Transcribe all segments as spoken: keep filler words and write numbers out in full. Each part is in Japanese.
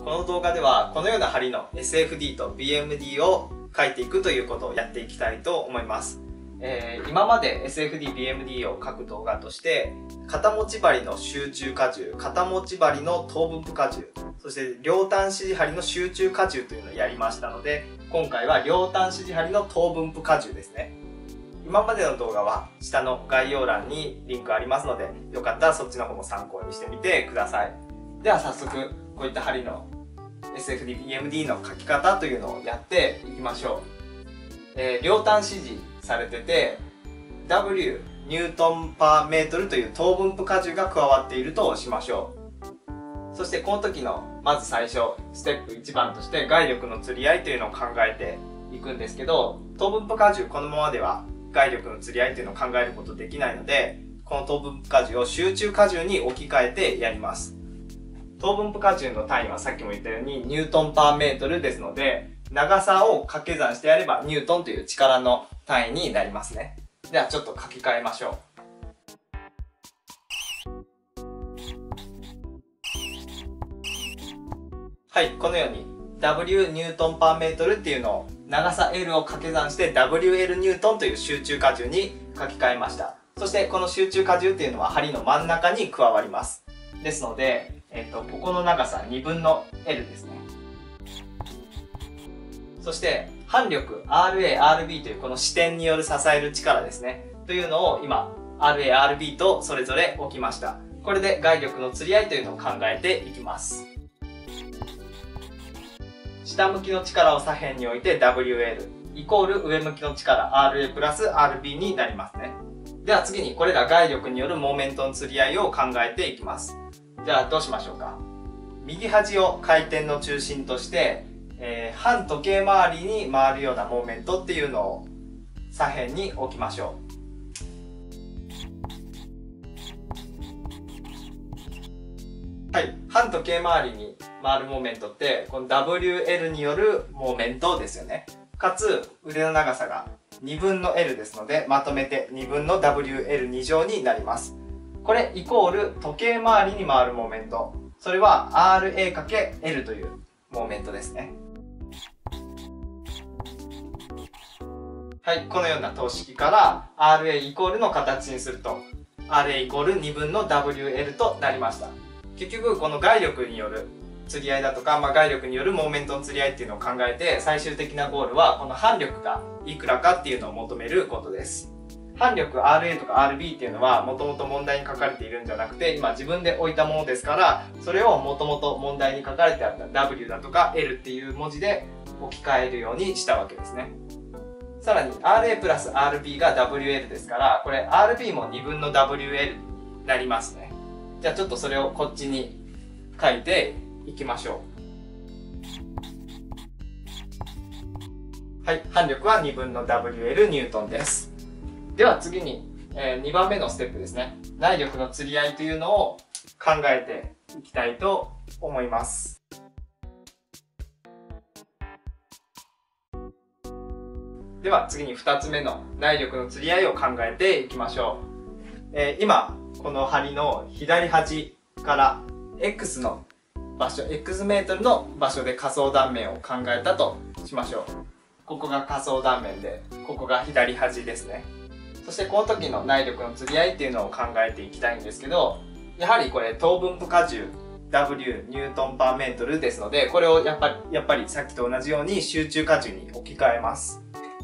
この動画ではこのような針の エスエフディー と ビーエムディー を書いていくということをやっていきたいと思います。えー、今まで エスエフディー、ビーエムディー を書く動画として、肩持ち針の集中荷重、肩持ち針の等分布荷重、そして両端支持針の集中荷重というのをやりましたので、今回は両端支持針の等分布荷重ですね。今までの動画は下の概要欄にリンクありますので、よかったらそっちの方も参考にしてみてください。では早速、こういった針の エスエフディー、ビーエムディー の書き方というのをやっていきましょう。えー、両端支持されてて、ダブリュー ニュートンパーメートルという等分布荷重が加わっているとしましょう。そしてこの時のまず最初、ステップいちばんとして外力の釣り合いというのを考えていくんですけど、等分布荷重このままでは外力の釣り合いというのを考えることできないので、この等分布荷重を集中荷重に置き換えてやります。等分布荷重の単位はさっきも言ったようにニュートンパーメートルですので、長さを掛け算してやればニュートンという力の単位になりますね。ではちょっと書き換えましょう。はい、このように ダブリュー ニュートンパーメートルっていうのを長さ L を掛け算して ダブリューエル ニュートンという集中荷重に書き換えました。そしてこの集中荷重っていうのは針の真ん中に加わります。ですので、えっと、ここの長さにぶんの エル ですね。そして反力 アールエー、アールビー というこの支点による支える力ですね。というのを今 アールエー、アールビー とそれぞれ置きました。これで外力の釣り合いというのを考えていきます。下向きの力を左辺に置いて ダブリューエル イコール上向きの力 アールエー プラス アールビー になりますね。では次にこれら外力によるモーメントの釣り合いを考えていきます。じゃあどうしましょうか。右端を回転の中心として、えー、反時計回りに回るようなモーメントっていうのを左辺に置きましょう。はい、反時計回りに回るモーメントってこの ダブリューエル によるモーメントですよね。かつ腕の長さがにぶんの エル ですので、まとめてにぶんの ダブリューエルに 乗になります。これイコール時計回りに回るモーメント。それは アールエーかけエル というモーメントですね。はい、このような等式から アールエー イコールの形にすると アールエー イコールにぶんの ダブリューエル となりました。結局この外力による釣り合いだとか、まあ、外力によるモーメントの釣り合いっていうのを考えて、最終的なゴールはこの反力がいくらかっていうのを求めることです。反力 アールエー とか アールビー っていうのはもともと問題に書かれているんじゃなくて、今自分で置いたものですから、それをもともと問題に書かれてあった ダブリュー だとか エル っていう文字で置き換えるようにしたわけですね。さらに アールエー プラス アールビー が ダブリューエル ですから、これ アールビー もにぶんの ダブリューエル になりますね。じゃあちょっとそれをこっちに書いていきましょう。はい、反力はにぶんの ダブリューエル ニュートンです。では次に、えー、にばんめのステップですね。内力の釣り合いというのを考えていきたいと思います。では次にふたつめの内力の釣り合いを考えていきましょう。えー、今この針の左端から X の場所 X メートルの場所で仮想断面を考えたとしましょう。ここが仮想断面で、ここが左端ですね。そしてこの時の内力の釣り合いっていうのを考えていきたいんですけど、やはりこれ等分布荷重 ダブリュー ニュートンパーメートルですので、これをやっぱりやっぱりさっきと同じように集中荷重に置き換えます。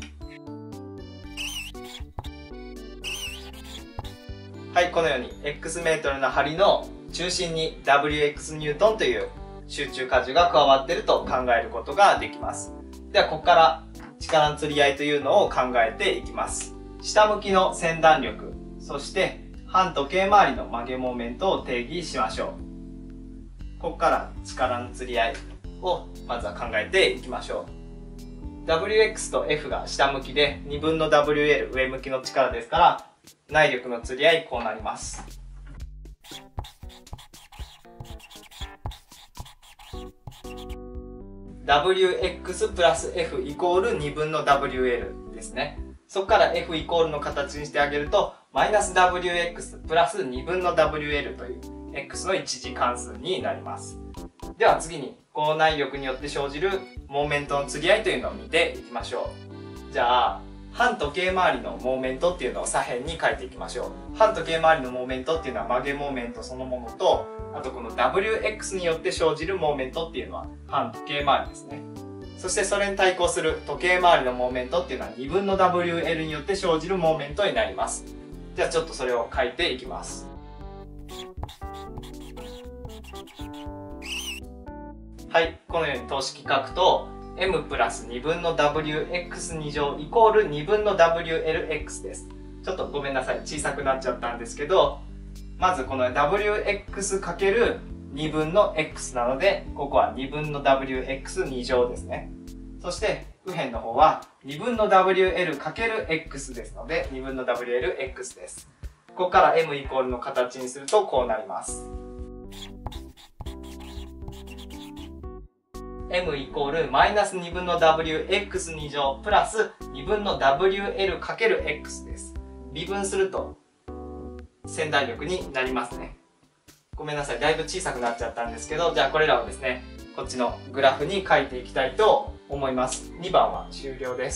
はい、このように X メートルの針の中心に ダブリューエックス ニュートンという集中荷重が加わっていると考えることができます。ではここから力の釣り合いというのを考えていきます。下向きの先断力、そして反時計回りの曲げモーメントを定義しましょう。ここから力の釣り合いをまずは考えていきましょう。ダブリューエックス と F が下向きでにぶんの ダブリューエル 上向きの力ですから、内力の釣り合いこうなります。ダブリューエックス プラス F イコールにぶんの ダブリューエル ですね。そこから F イコールの形にしてあげると、マイナス ダブリューエックス プラスにぶんの ダブリューエル という X の一次関数になります。では次に校内力によって生じるモーメントの釣り合いというのを見ていきましょう。じゃあ反時計回りのモーメントっていうのを左辺に書いていきましょう。反時計回りのモーメントっていうのは曲げモーメントそのものと、あとこの ダブリューエックス によって生じるモーメントっていうのは反時計回りですね。そしてそれに対抗する時計回りのモーメントっていうのはにぶんの ダブリューエル によって生じるモーメントになります。じゃあちょっとそれを書いていきます。はい、このように等式書くと エム プラスにぶんの ダブリューエックスに 乗イコールにぶんの ダブリューエルエックス です。ちょっとごめんなさい、小さくなっちゃったんですけど、まずこの ダブリューエックスかけるにぶんの x なので、ここはにぶんの ダブリューエックスに 乗ですね。そして右辺の方はにぶんの ダブリューエルかけるエックス ですので、にぶんの ダブリューエルエックス です。ここから m イコールの形にするとこうなります。m イコールマイナスにぶんの ダブリューエックスに 乗プラスにぶんの ダブリューエルかけるエックス です。微分すると線代力になりますね。ごめんなさい、だいぶ小さくなっちゃったんですけど、じゃあこれらをですね、こっちのグラフに書いていきたいと思います。にばんは終了です。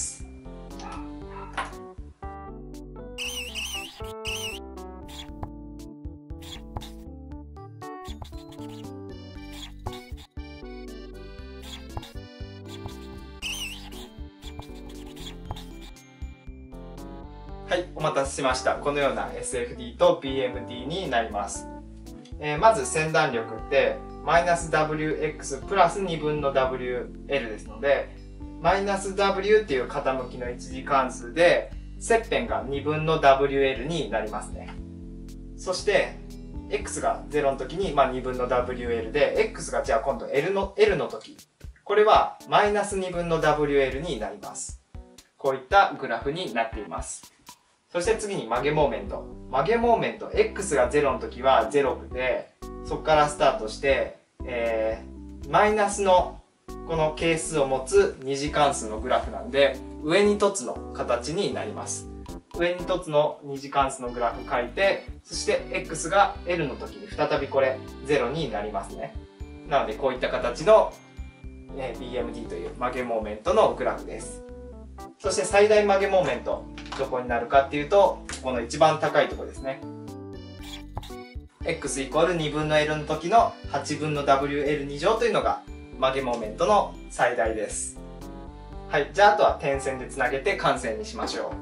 はい、お待たせしました。このような エスエフディー と ビーエムディー になります。えー、まず先断力ってマイナス ダブリューエックス プラスにぶんの ダブリューエル ですので、マイナス ダブリュー っていう傾きの一次関数で切片がにぶんの ダブリューエル になりますね。そして x がゼロの時に、まあ、にぶんの ダブリューエル で x がじゃあ今度 L の L の時、これはマイナスにぶんの ダブリューエル になります。こういったグラフになっています。そして次に曲げモーメント。曲げモーメント x がゼロの時はゼロで、そこからスタートして、えー、マイナスのこの係数を持つ二次関数のグラフなんで、上に凸の形になります。上に凸の二次関数のグラフ書いて、そして x が L の時に再びこれゼロになりますね。なのでこういった形の、えー、ビーエムディー という曲げモーメントのグラフです。そして最大曲げモーメント、どこになるかっていうと、この一番高いところですね。x イコールにぶんの L の時のはちぶんの ダブリューエルに 乗というのが曲げモーメントの最大です。はい、じゃああとは点線でつなげて完成にしましょ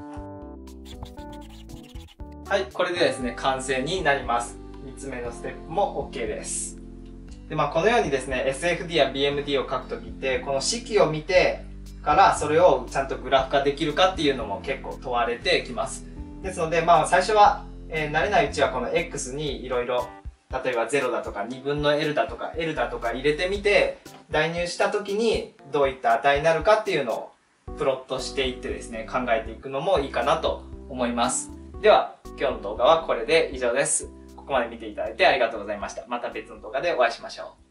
う。はい、これでですね、完成になります。みっつめのステップも OK です。で、まあこのようにですね、エスエフディー や ビーエムディー を書くときって、この式を見てからそれをちゃんとグラフ化できるかっていうのも結構問われてきます。ですので、まあ最初は、えー、慣れないうちはこの x にいろいろ、例えばゼロだとかにぶんの L だとか L だとか入れてみて、代入した時にどういった値になるかっていうのをプロットしていってですね、考えていくのもいいかなと思います。では、今日の動画はこれで以上です。ここまで見ていただいてありがとうございました。また別の動画でお会いしましょう。